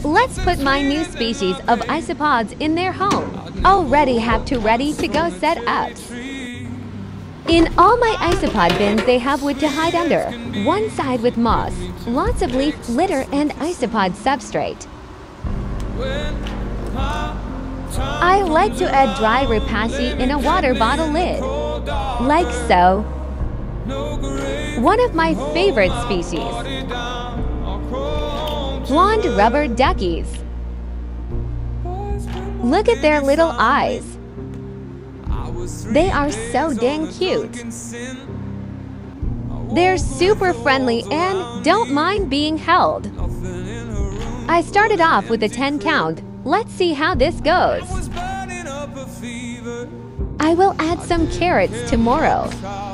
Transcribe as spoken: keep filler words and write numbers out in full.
Let's put my new species of isopods in their home. Already have two ready to go setups. In all my isopod bins, they have wood to hide under. One side with moss, lots of leaf litter and isopod substrate. I like to add dry Repashy in a water bottle lid, like so. One of my favorite species, blonde rubber duckies. Look at their little eyes. They are so dang cute. They're super friendly and don't mind being held. I started off with a ten count. Let's see how this goes. I will add some carrots tomorrow.